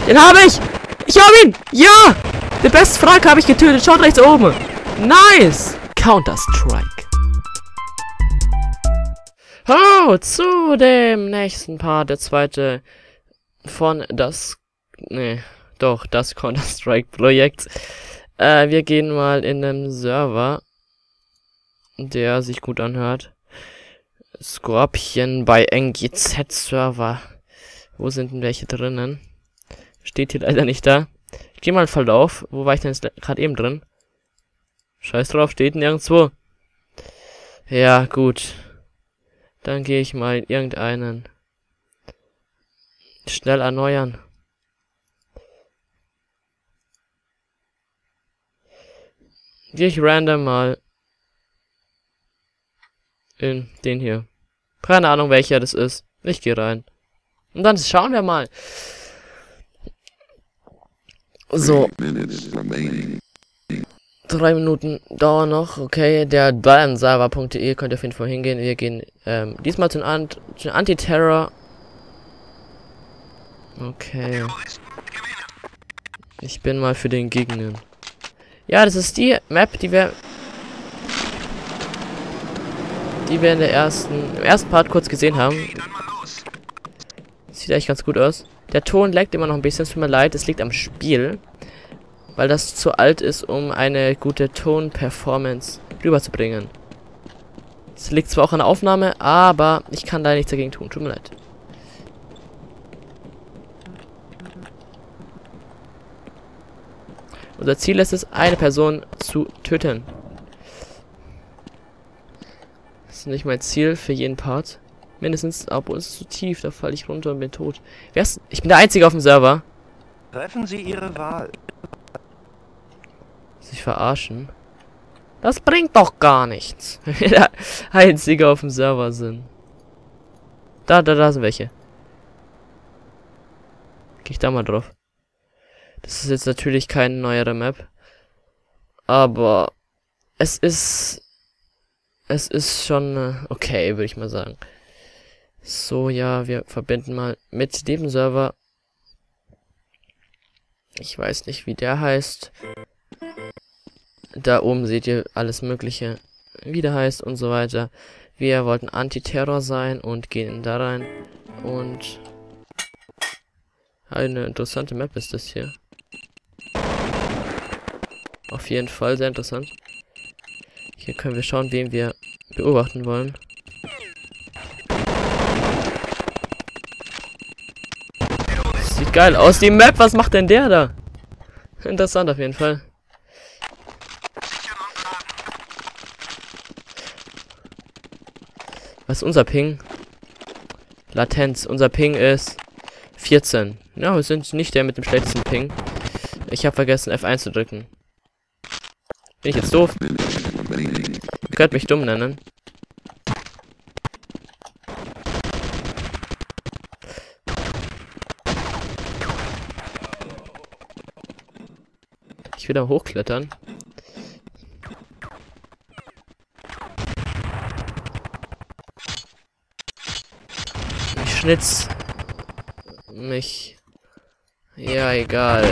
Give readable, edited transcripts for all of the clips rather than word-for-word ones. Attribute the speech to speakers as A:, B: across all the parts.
A: Den habe ich! Ich habe ihn! Ja! Den besten Frag habe ich getötet. Schaut rechts oben. Nice! Counter-Strike. Hallo zu dem nächsten Part, der zweite von das Counter-Strike-Projekt. Wir gehen mal in einem Server, der sich gut anhört. Scorpion bei NGZ-Server. Wo sind denn welche drinnen? Steht hier leider nicht da. Ich gehe mal in Verlauf. Wo war ich denn jetzt gerade eben drin? Scheiß drauf, steht nirgendwo. Ja, gut. Dann gehe ich mal in irgendeinen. Schnell erneuern. Gehe ich random mal in den hier. Keine Ahnung, welcher das ist. Ich gehe rein. Und dann schauen wir mal. So. 3 Minuten dauern noch. Okay, der Ballenserver.de könnt ihr auf jeden Fall hingehen. Wir gehen diesmal zu Anti-Terror. Okay. Ich bin mal für den Gegner. Ja, das ist die Map, die wir im ersten Part kurz gesehen haben. Sieht eigentlich ganz gut aus. Der Ton laggt immer noch ein bisschen, es tut mir leid, es liegt am Spiel. Weil das zu alt ist, um eine gute Ton-Performance rüberzubringen. Es liegt zwar auch an der Aufnahme, aber ich kann da nichts dagegen tun, tut mir leid. Unser Ziel ist es, eine Person zu töten. Das ist nicht mein Ziel für jeden Part. Mindestens, aber es ist zu tief, da falle ich runter und bin tot. Wer ist? Ich bin der Einzige auf dem Server.
B: Treffen Sie Ihre Wahl.
A: Sich verarschen? Das bringt doch gar nichts. Wenn wir der Einzige auf dem Server sind. Da sind welche. Geh ich da mal drauf. Das ist jetzt natürlich keine neuere Map. Aber es ist schon okay, würde ich mal sagen. So, ja, wir verbinden mal mit dem Server. Ich weiß nicht, wie der heißt. Da oben seht ihr alles Mögliche, wie der heißt und so weiter. Wir wollten Anti-Terror sein und gehen da rein. Und eine interessante Map ist das hier. Auf jeden Fall sehr interessant. Hier können wir schauen, wen wir beobachten wollen. Sieht geil aus, die Map. Was macht denn der da? Interessant auf jeden Fall. Was ist unser Ping? Latenz. Unser Ping ist 14. Ja, wir sind nicht der mit dem schlechtesten Ping. Ich habe vergessen, F1 zu drücken. Bin ich jetzt doof? Ihr könnt mich dumm nennen. Ich will da hochklettern. Ich schnitz mich. Ja, egal.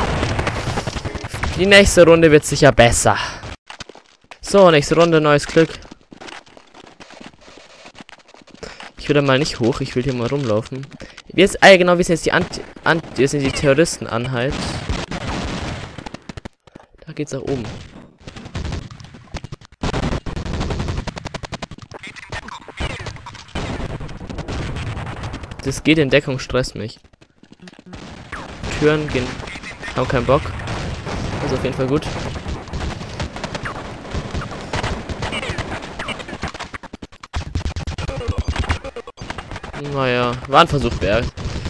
A: Die nächste Runde wird sicher besser. So, nächste Runde, neues Glück. Ich will da mal nicht hoch, ich will hier mal rumlaufen. Wir sind jetzt die Terroristeneinheit. Da geht's nach oben. Das geht in Deckung, stresst mich. Türen gehen, haben keinen Bock. Das ist auf jeden Fall gut. Naja, war ein Versuch wert.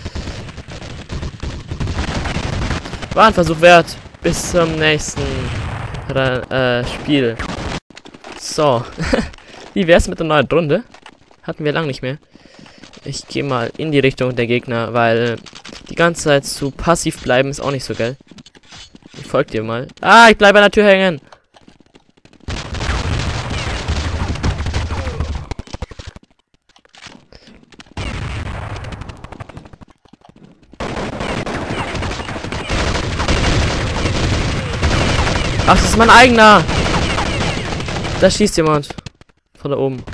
A: War ein Versuch wert. Bis zum nächsten Spiel. So. Wie wär's mit der neuen Runde? Hatten wir lang nicht mehr. Ich gehe mal in die Richtung der Gegner, weil die ganze Zeit zu passiv bleiben ist auch nicht so geil. Ich folge dir mal. Ah, ich bleibe an der Tür hängen. Ach, das ist mein eigener. Da schießt jemand. Von da oben.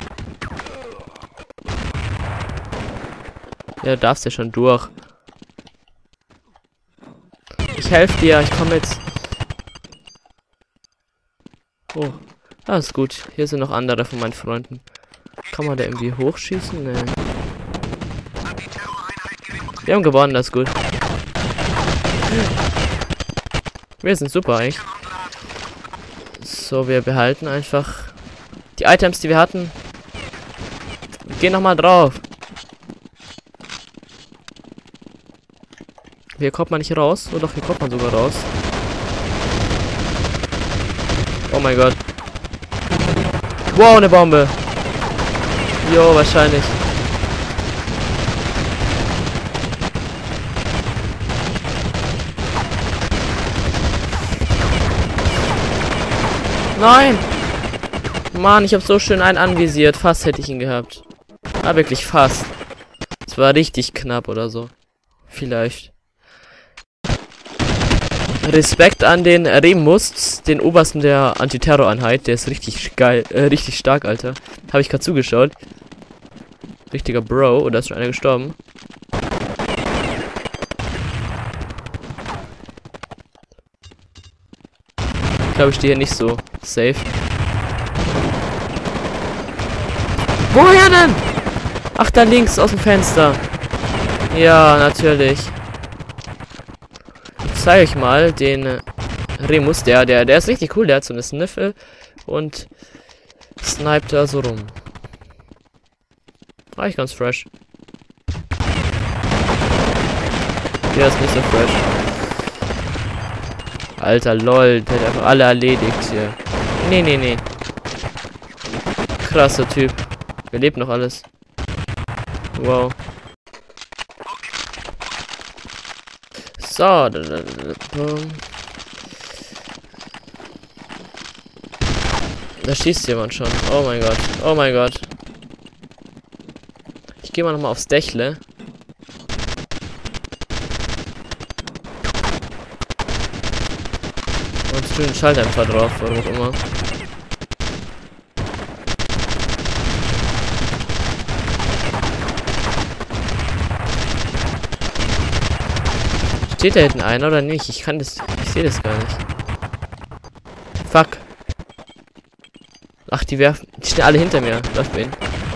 A: Ja, du darfst ja schon durch. Ich helfe dir, ich komme jetzt. Oh, das ist gut. Hier sind noch andere von meinen Freunden. Kann man da irgendwie hochschießen? Nee. Wir haben gewonnen, das ist gut. Wir sind super eigentlich. So, wir behalten einfach die Items, die wir hatten. Gehen nochmal drauf. Hier kommt man nicht raus. Oh doch, hier kommt man sogar raus. Oh mein Gott. Wow, eine Bombe. Jo, wahrscheinlich. Nein! Mann, ich habe so schön einen anvisiert. Fast hätte ich ihn gehabt. Ah, wirklich fast. Es war richtig knapp oder so. Vielleicht. Respekt an den Remus, den Obersten der Antiterroreinheit. Der ist richtig geil, richtig stark, Alter. Habe ich gerade zugeschaut. Richtiger Bro. Oder ist schon einer gestorben? Ich glaube, ich stehe hier nicht so safe. Woher denn? Ach, da links aus dem Fenster. Ja, natürlich. Ich zeige euch mal den Remus. Der ist richtig cool. Der hat so eine Sniffel und sniped da so rum. War ich ganz fresh. Der ist nicht so fresh. Alter, lol, der hat einfach alle erledigt hier. Nee. Krasser Typ. Wir leben noch alles. Wow. So. Da schießt jemand schon. Oh mein Gott. Oh mein Gott. Ich gehe mal nochmal aufs Dächle. Und tue den Schalldämpfer drauf, warum auch immer. Steht da hinten einer oder nicht? Ich sehe das gar nicht. Fuck. Ach, die stehen alle hinter mir. Läuft bei ihnen.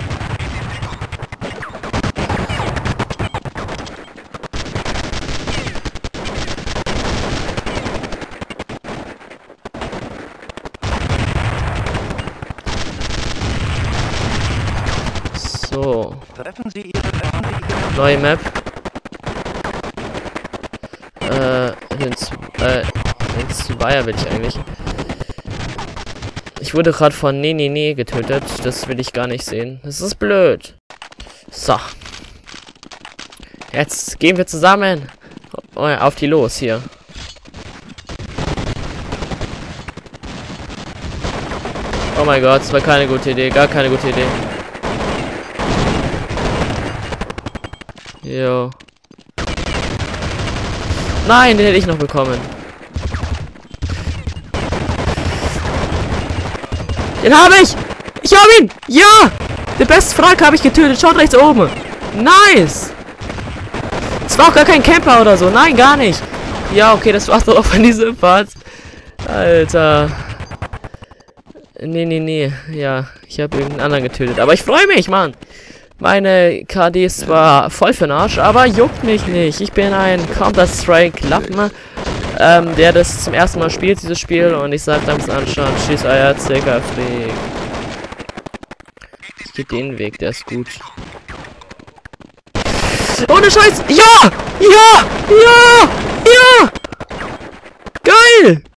A: So. Neue Map. Den Zweier will ich eigentlich. Ich wurde gerade von Nee getötet. Das will ich gar nicht sehen. Das ist blöd. So. Jetzt gehen wir zusammen auf die los hier. Oh mein Gott, das war keine gute Idee. Gar keine gute Idee. Jo. Nein, den hätte ich noch bekommen. Den habe ich! Ich habe ihn! Ja! Der beste Frag habe ich getötet. Schaut rechts oben. Nice! Es war auch gar kein Camper oder so. Nein, gar nicht. Ja, okay, das war's doch auch von diesem Part. Alter. Nee. Ja, ich habe irgendeinen anderen getötet. Aber ich freue mich, Mann. Meine KD ist zwar voll für den Arsch, aber juckt mich nicht. Ich bin ein Counter-Strike-Lappen, der das zum ersten Mal spielt, dieses Spiel. Und ich sag dann anschauen, schieß Eier, Freak. Ich geh den Weg, der ist gut. Ohne Scheiß! Ja! Geil!